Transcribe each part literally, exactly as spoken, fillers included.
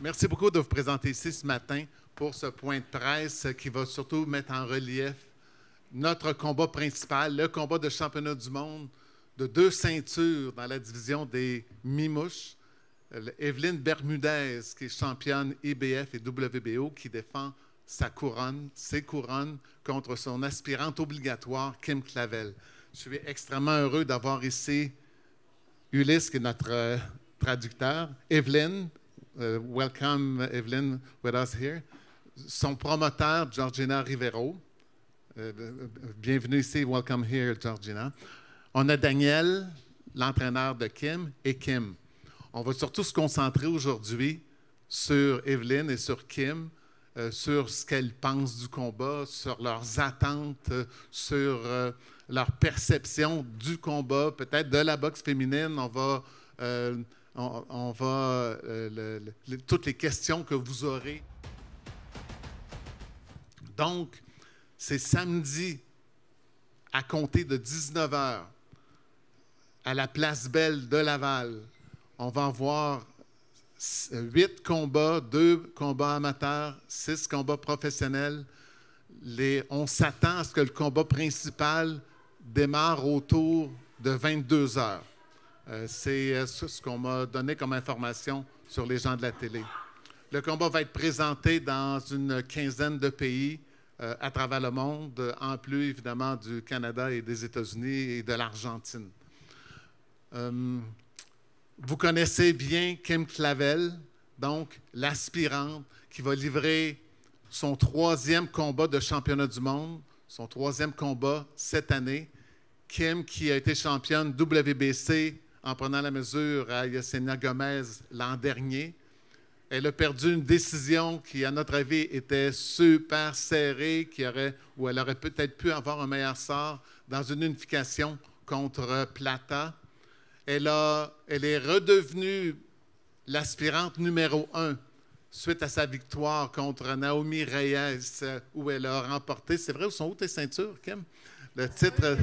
Merci beaucoup de vous présenter ici ce matin pour ce point de presse qui va surtout mettre en relief notre combat principal, le combat de championnat du monde de deux ceintures dans la division des mi-mouches. Evelyne Bermudez, qui est championne I B F et W B O, qui défend sa couronne, ses couronnes, contre son aspirante obligatoire, Kim Clavel. Je suis extrêmement heureux d'avoir ici Ulysse, qui est notre euh, traducteur, Evelyne, uh, welcome Evelyne with us here, son promoteur, Georgina Rivero. Euh, bienvenue ici, welcome here, Georgina. On a Daniel, l'entraîneur de Kim, et Kim. On va surtout se concentrer aujourd'hui sur Evelyne et sur Kim, euh, sur ce qu'elles pensent du combat, sur leurs attentes, euh, sur euh, leur perception du combat, peut-être de la boxe féminine. On va, euh, on, on va euh, le, le, toutes les questions que vous aurez. Donc, c'est samedi à compter de dix-neuf heures à la Place Belle de Laval. On va avoir huit combats, deux combats amateurs, six combats professionnels. Les, on s'attend à ce que le combat principal démarre autour de vingt-deux heures. Euh, c'est euh, ce qu'on m'a donné comme information sur les gens de la télé. Le combat va être présenté dans une quinzaine de pays euh, à travers le monde, en plus évidemment du Canada et des États-Unis et de l'Argentine. Euh, Vous connaissez bien Kim Clavel, donc l'aspirante qui va livrer son troisième combat de championnat du monde, son troisième combat cette année. Kim qui a été championne W B C en prenant la mesure à Yesenia Gomez l'an dernier. Elle a perdu une décision qui, à notre avis, était super serrée, qui aurait, où elle aurait peut-être pu avoir un meilleur sort dans une unification contre Plata. Elle, a, elle est redevenue l'aspirante numéro un suite à sa victoire contre Naomi Reyes, où elle a remporté, c'est vrai, où sont où tes ceintures, Kim? Le titre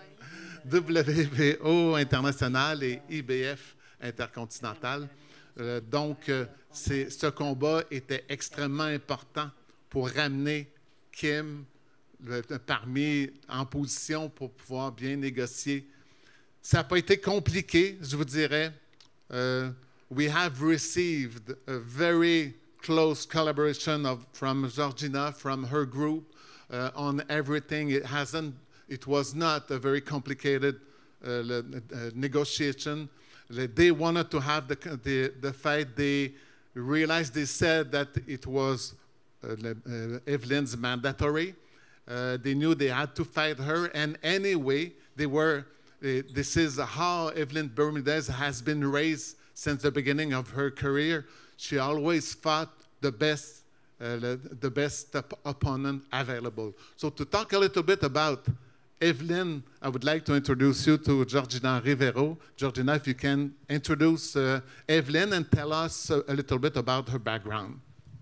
W B O international et I B F intercontinental. Euh, donc, euh, c'est, ce combat était extrêmement important pour ramener Kim le, parmi en position pour pouvoir bien négocier. Ça n'a pas été compliqué, je vous dirais. Uh, we have received a very close collaboration of, from Georgina, from her group, uh, on everything. It hasn't, it was not a very complicated uh, uh, negotiation. They wanted to have the, the, the fight. They realized, they said that it was uh, uh, Evelyne's mandatory. Uh, they knew they had to fight her, and anyway, they were. This is how Evelyne Bermudez has been raised since the beginning of her career. She always fought the best, uh, the best op opponent available. So to talk a little bit about Evelyne, I would like to introduce you to Georgina Rivero. Georgina, if you can introduce uh, Evelyne and tell us a, a little bit about her background.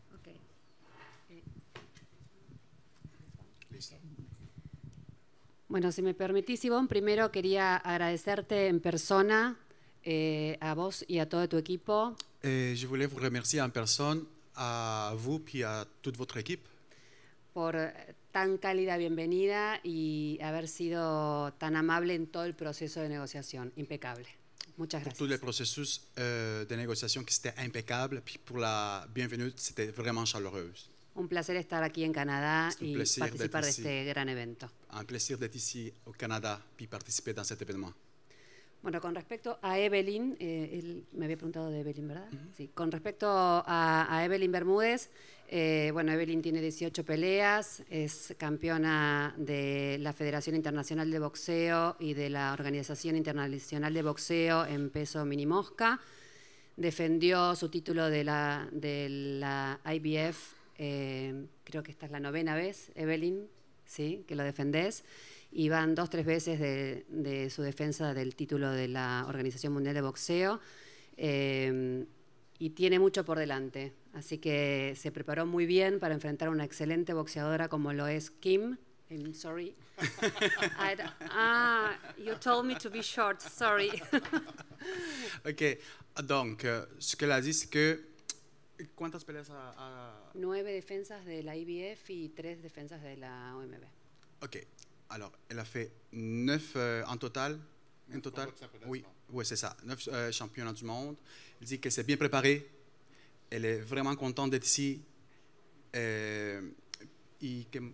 Bueno, si me permitís, Ivonne, primero quería agradecerte en persona eh, a vos y a todo tu equipo. Et je voulais vous remercier en personne, à vous puis à toute votre équipe. Por tan cálida bienvenida y haber sido tan amable en todo el proceso de negociación. Impecable. Muchas gracias. Pour tout le processus euh, de négociation qui c'était impeccable, puis pour la bienvenue, c'était vraiment chaleureuse. Un placer estar aquí en Canadá y participar de este gran evento. Un plaisir d'être ici au Canada puis participer dans cet événement. Bueno, con respecto a Evelyne, eh, él me había preguntado de Evelyne, ¿verdad? Uh-huh. Sí. Con respecto a, a Evelyne Bermúdez, eh, bueno, Evelyne tiene dieciocho peleas, es campeona de la Federación Internacional de Boxeo y de la Organización Internacional de Boxeo en peso minimosca. Defendió su título de la, de la I B F. Eh, creo que esta es la novena vez, Evelyne, ¿sí? Que lo defendés, y van dos, tres veces de, de su defensa del título de la Organización Mundial de Boxeo, eh, y tiene mucho por delante, así que se preparó muy bien para enfrentar a una excelente boxeadora como lo es Kim. I'm sorry. I, ah, you told me to be short, sorry. OK, donc, euh, ce qu'elle a dit, c'est que ¿Cuántas peleas ha, ha- Nueve defensas de la I B F y tres defensas de la O M B. Ok. Alors, elle a fait neuf euh, en total. En Neuf total. combats de championnat Oui, du monde. oui, c'est ça. Neuf euh, championnats du monde. Elle dit qu'elle s'est bien préparée. Elle est vraiment contente d'être ici. Euh, y que,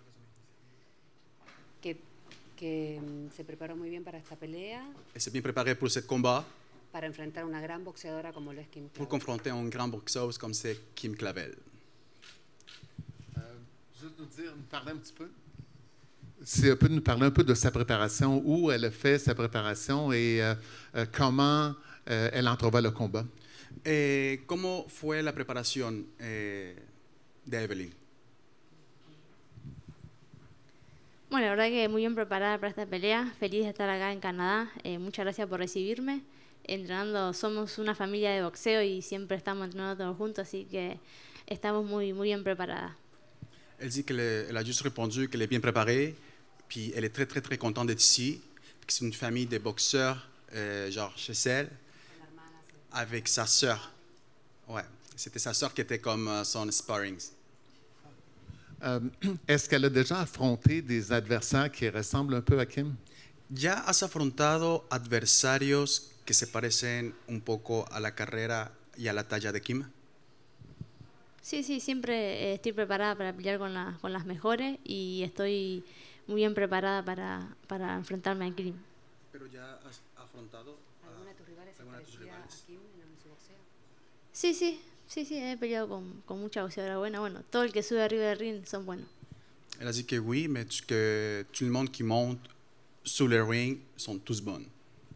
Que, que mm, se preparó muy bien para esta pelea, elle s'est bien préparée pour ce combat, para enfrentar a una gran boxeadora como lo es Kim pour Clavel. confronter une grande boxeuse comme c'est Kim Clavel. Euh, juste nous dire, nous parler un petit peu. Si elle peut nous parler un peu de sa préparation, où elle a fait sa préparation et euh, euh, comment euh, elle entrevoit le combat. Eh, ¿Cómo fue la preparación eh, de Evelyn? Bueno, la verdad que muy bien preparada para esta pelea, feliz de estar acá en Canadá, eh, muchas gracias por recibirme. Entrenando, somos una familia de boxeo y siempre estamos entrenando todos juntos, así que estamos muy, muy bien preparadas. Elle dit qu'elle est- elle a juste répondu qu'elle est bien préparée, puis elle est très, très, très contente d'être ici, puis que c'est une famille de boxeurs, euh, genre chez elle, avec sa sœur. Ouais, c'était sa sœur qui était comme euh, son sparring. Euh, Est-ce qu'elle a déjà affronté des adversaires qui ressemblent un peu à Kim? ¿Ya has afrontado adversarios que se parecen un poco a la carrera y a la talla de Kim? Sí, sí, siempre eh, estoy preparada para pelear con, la- con las mejores y estoy muy bien preparada para, para enfrentarme a Kim. Pero ya has afrontado ¿Alguna de tus rivales es alguna de tus parecida rivales. a Kim en su boxeo? Sí, sí, sí, sí, he peleado con, con mucha boxeadora buena. Bueno, todo el que sube arriba del ring son buenos. Elle a dit que oui, mais tu- que tout le monde qui monte sous le ring sont tous bonnes.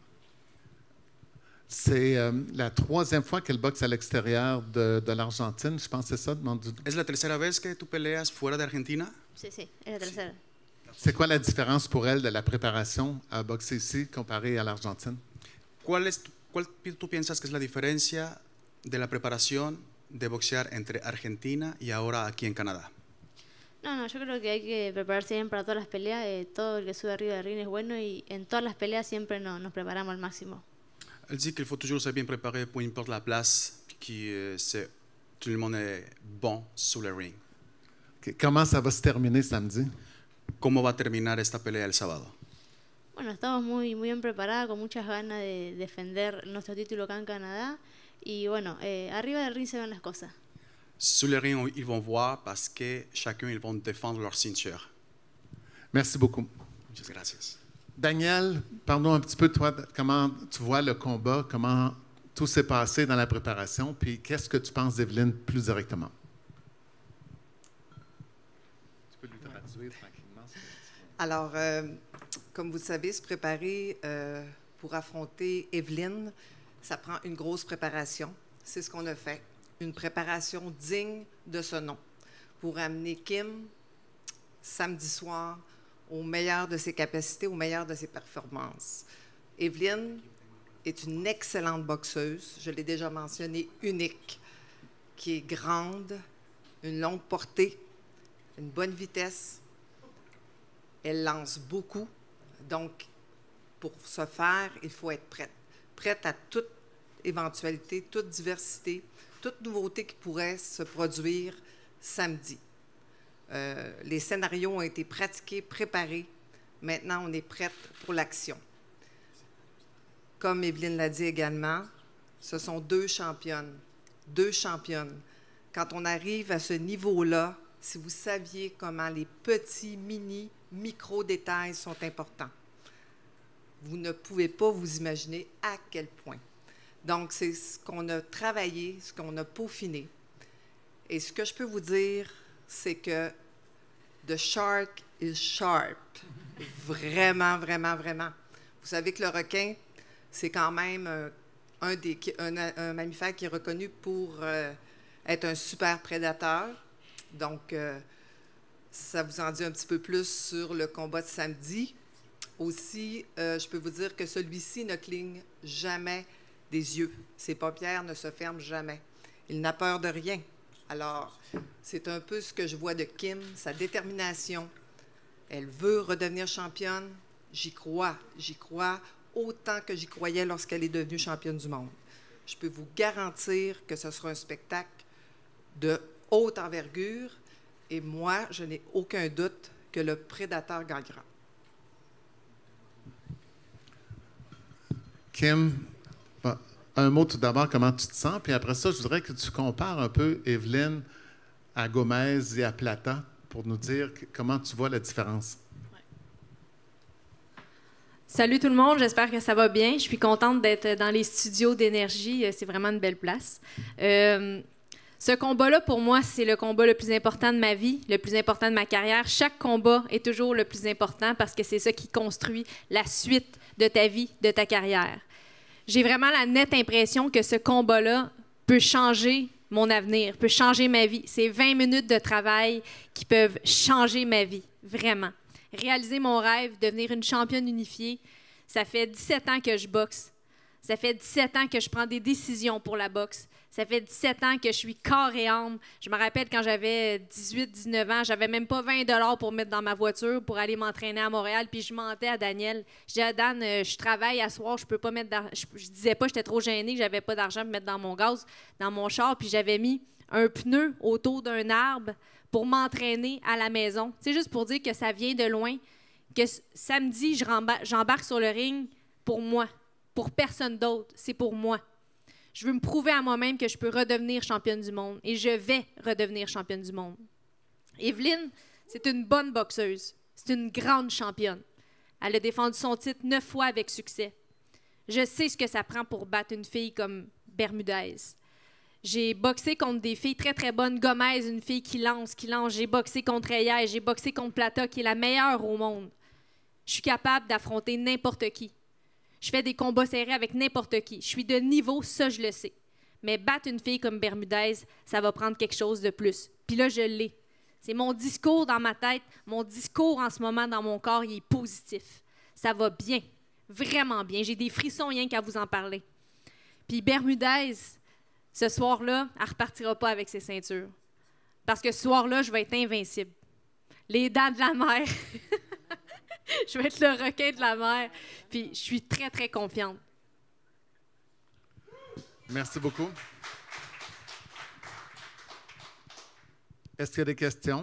C'est euh, la troisième fois qu'elle boxe à l'extérieur de, de l'Argentine, je pense que c'est ça. demande- ¿Es la tercera vez que tú peleas fuera de Argentina? Sí, sí, es la tercera. C'est quoi la différence pour elle de la préparation à boxer ici comparée à l'Argentine? ¿Cuál, es, tu- ¿Cuál pi- tú piensas que es la diferencia de la preparación de boxear entre Argentina y ahora aquí en Canadá? No, no, yo creo que hay que prepararse bien para todas las peleas. eh, todo el que sube arriba del ring es bueno y en todas las peleas siempre no- nos preparamos al máximo. Elle dit qu'il faut toujours se bien préparer pour importe la place, puis que tout le monde est bon sous le ring. Que- Comment ça va se terminer samedi? ¿Cómo va a terminar esta pelea el sábado? Bueno, estamos muy, muy bien preparadas, con muchas ganas de defender nuestro título acá en Canadá. Y bueno, eh, arriba del ring se ven las cosas. Sous le ring, ils vont voir parce que chacun, ils vont défendre leur ceinture. Merci beaucoup. Muchas gracias. Daniel, parle-nous un petit peu, toi, de comment tu vois le combat, comment tout s'est passé dans la préparation, puis qu'est-ce que tu penses d'Evelyne plus directement? Tu peux lui traduire tranquillement. Alors, euh, comme vous le savez, se préparer euh, pour affronter Evelyne, ça prend une grosse préparation. C'est ce qu'on a fait. Une préparation digne de ce nom pour amener Kim samedi soir au meilleur de ses capacités, au meilleur de ses performances. Evelyne est une excellente boxeuse, je l'ai déjà mentionné, unique, qui est grande, une longue portée, une bonne vitesse. Elle lance beaucoup. Donc, pour ce faire, il faut être prête. Prête à toute éventualité, toute diversité, toute nouveauté qui pourrait se produire samedi. Euh, les scénarios ont été pratiqués, préparés. Maintenant, on est prête pour l'action. Comme Evelyne l'a dit également, ce sont deux championnes. Deux championnes. Quand on arrive à ce niveau-là, si vous saviez comment les petits, mini, micro-détails sont importants, vous ne pouvez pas vous imaginer à quel point. Donc, c'est ce qu'on a travaillé, ce qu'on a peaufiné. Et ce que je peux vous dire, c'est que the shark is sharp. Vraiment, vraiment, vraiment. Vous savez que le requin, c'est quand même euh, un, des, un, un mammifère qui est reconnu pour euh, être un super prédateur. Donc, euh, ça vous en dit un petit peu plus sur le combat de samedi. Aussi, euh, je peux vous dire que celui-ci ne cligne jamais des yeux. Ses paupières ne se ferment jamais. Il n'a peur de rien. Alors, c'est un peu ce que je vois de Kim, sa détermination. Elle veut redevenir championne. J'y crois. J'y crois autant que j'y croyais lorsqu'elle est devenue championne du monde. Je peux vous garantir que ce sera un spectacle de haute envergure et moi, je n'ai aucun doute que le prédateur gagnera. Kim, un mot tout d'abord, comment tu te sens? Puis après ça, je voudrais que tu compares un peu Evelyne à Gomez et à Plata pour nous dire comment tu vois la différence. Salut tout le monde, j'espère que ça va bien. Je suis contente d'être dans les studios d'énergie. C'est vraiment une belle place. Euh, ce combat-là, pour moi, c'est le combat le plus important de ma vie, le plus important de ma carrière. Chaque combat est toujours le plus important parce que c'est ça qui construit la suite de ta vie, de ta carrière. J'ai vraiment la nette impression que ce combat-là peut changer mon avenir, peut changer ma vie. C'est vingt minutes de travail qui peuvent changer ma vie, vraiment. Réaliser mon rêve, devenir une championne unifiée. Ça fait dix-sept ans que je boxe. Ça fait dix-sept ans que je prends des décisions pour la boxe. Ça fait dix-sept ans que je suis corps et âme. Je me rappelle quand j'avais dix-huit dix-neuf ans, j'avais même pas vingt dollars pour mettre dans ma voiture pour aller m'entraîner à Montréal, puis je mentais à Daniel. Je disais à Dan, euh, je travaille à soir, je peux pas mettre d'argent. Je, je disais pas, j'étais trop gênée, que j'avais pas d'argent pour mettre dans mon gaz, dans mon char, puis j'avais mis un pneu autour d'un arbre pour m'entraîner à la maison. C'est juste pour dire que ça vient de loin, que samedi, je rembar- j'embarque sur le ring pour moi, pour personne d'autre, c'est pour moi. Je veux me prouver à moi-même que je peux redevenir championne du monde et je vais redevenir championne du monde. Evelyne, c'est une bonne boxeuse. C'est une grande championne. Elle a défendu son titre neuf fois avec succès. Je sais ce que ça prend pour battre une fille comme Bermudez. J'ai boxé contre des filles très, très bonnes. Gomez, une fille qui lance, qui lance. J'ai boxé contre Reyes, j'ai boxé contre Plata, qui est la meilleure au monde. Je suis capable d'affronter n'importe qui. Je fais des combats serrés avec n'importe qui. Je suis de niveau, ça, je le sais. Mais battre une fille comme Bermudez, ça va prendre quelque chose de plus. Puis là, je l'ai. C'est mon discours dans ma tête. Mon discours en ce moment dans mon corps, il est positif. Ça va bien. Vraiment bien. J'ai des frissons rien qu'à vous en parler. Puis Bermudez, ce soir-là, elle ne repartira pas avec ses ceintures. Parce que ce soir-là, je vais être invincible. Les dents de la mer. Je vais être le requin de la mer. Puis je suis très, très confiante. Merci beaucoup. Est-ce qu'il y a des questions?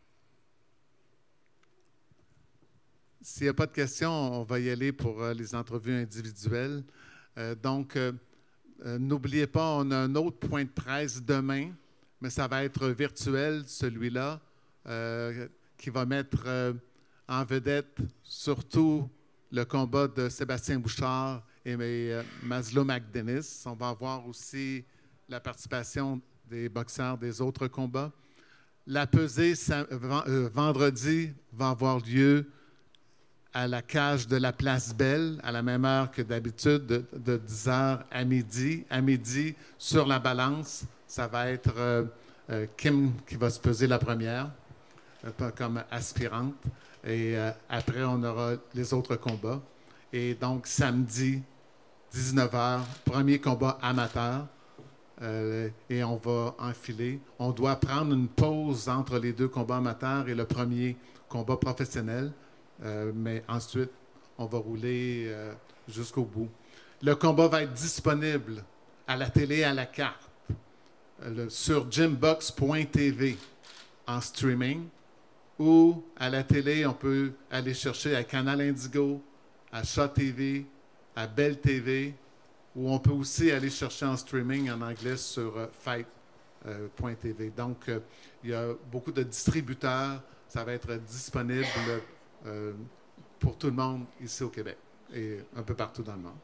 S'il n'y a pas de questions, on va y aller pour euh, les entrevues individuelles. Euh, donc, euh, euh, n'oubliez pas, on a un autre point de presse demain, mais ça va être virtuel, celui-là, euh, qui va mettre euh, en vedette surtout le combat de Sébastien Bouchard et euh, Maslow McDennis. On va avoir aussi la participation des boxeurs des autres combats. La pesée euh, vendredi va avoir lieu à la cage de la Place Belle, à la même heure que d'habitude, de, de dix heures à midi. À midi, sur la balance, ça va être euh, euh, Kim qui va se peser la première, euh, comme aspirante. Et euh, après, on aura les autres combats. Et donc, samedi, dix-neuf heures, premier combat amateur. Euh, et on va enfiler. On doit prendre une pause entre les deux combats amateurs et le premier combat professionnel. Euh, mais ensuite, on va rouler euh, jusqu'au bout. Le combat va être disponible à la télé à la carte, euh, le, sur gymbox point t v en streaming. Ou à la télé, on peut aller chercher à Canal Indigo, à Shaw T V, à Bell T V, ou on peut aussi aller chercher en streaming en anglais sur euh, fight point t v. Donc, euh, il y a beaucoup de distributeurs. Ça va être disponible euh, pour tout le monde ici au Québec et un peu partout dans le monde.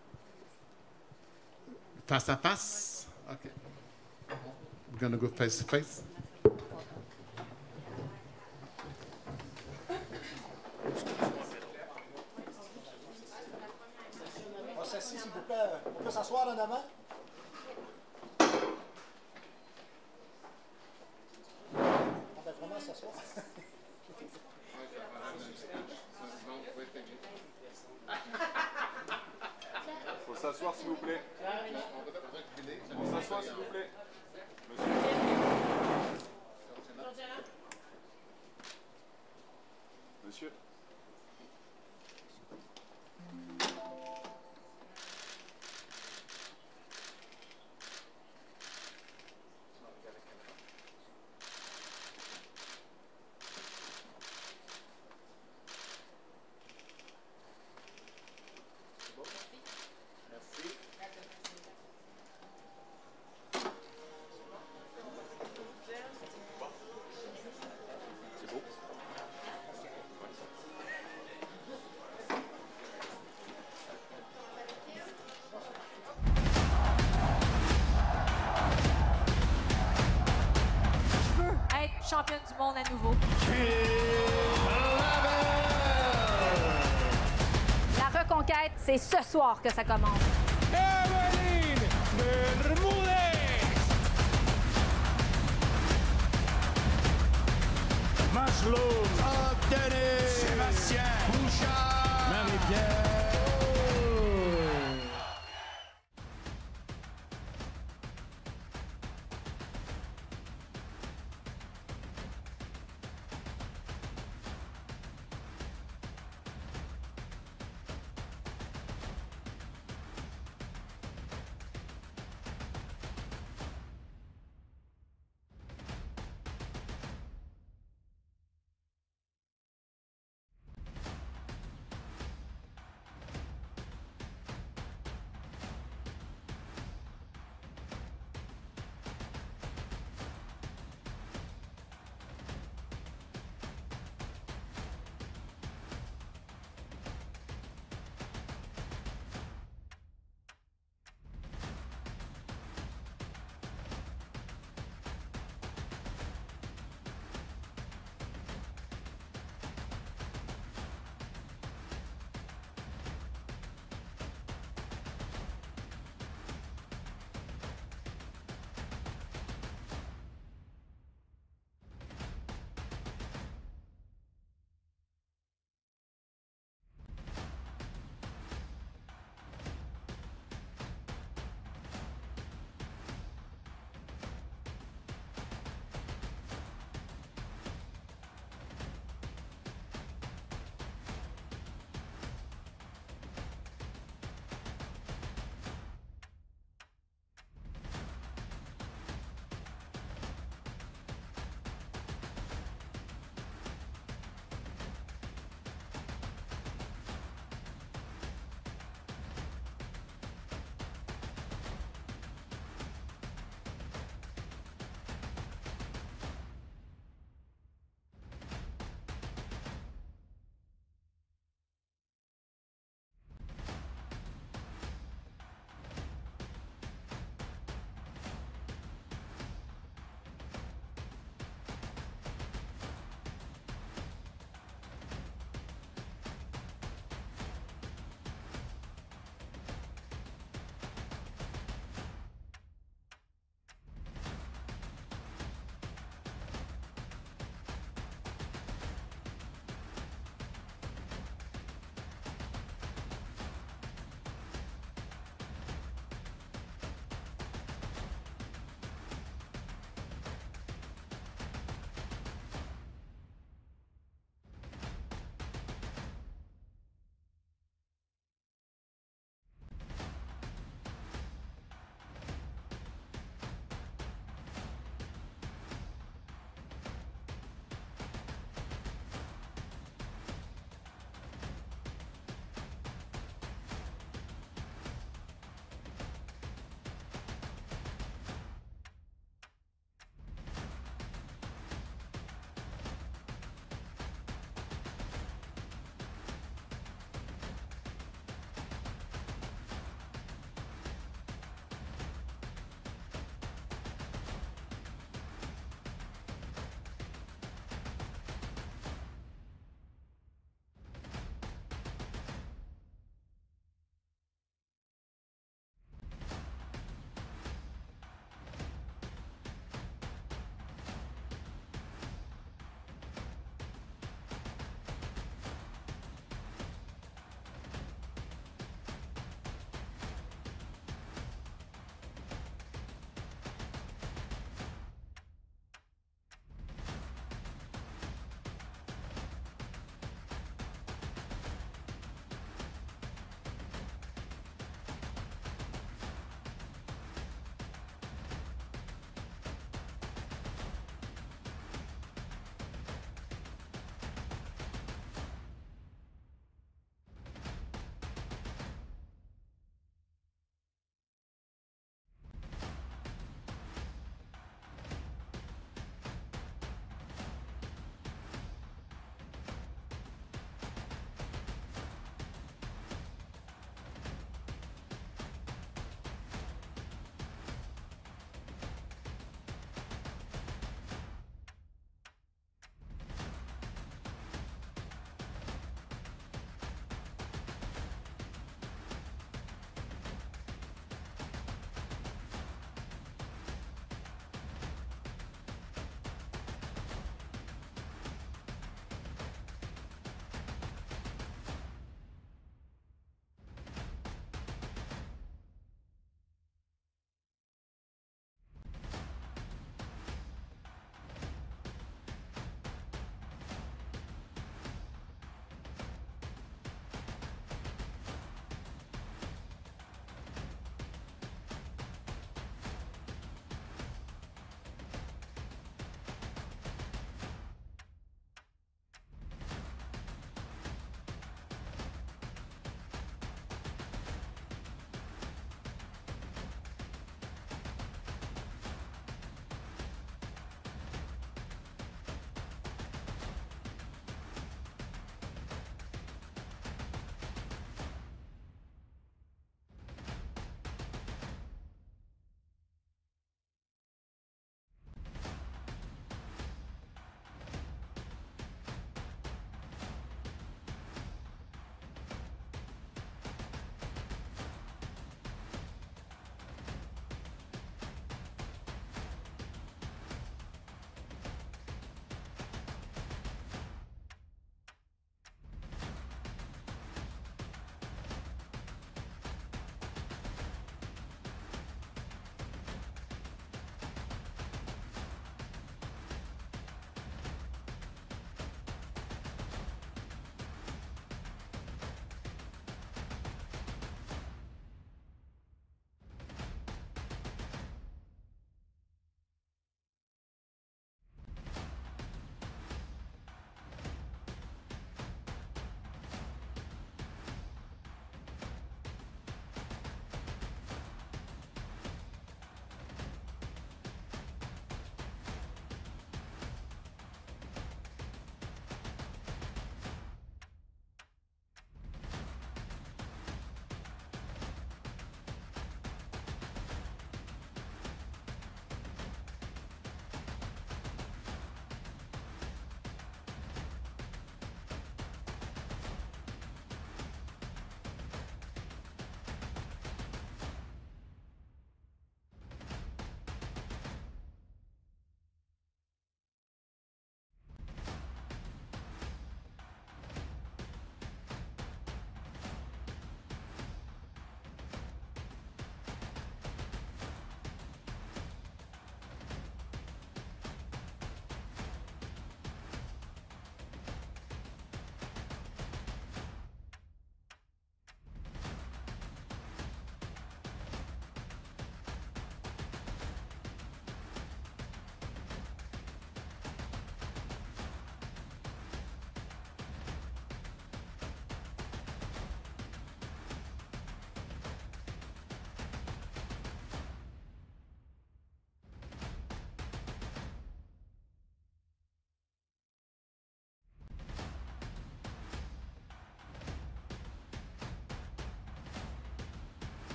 Face à face? OK. We're going to go face to face. On s'assied, s'il vous plaît. On peut s'asseoir en avant? On va vraiment s'asseoir. Faut s'asseoir, s'il vous plaît. On s'assoit, s'il vous plaît. Monsieur. Monsieur. monde à nouveau. La reconquête, c'est ce soir que ça commence. Evelyn Bermúdez. Maslow. Obtenu. Sébastien Bouchard. Marie-Pierre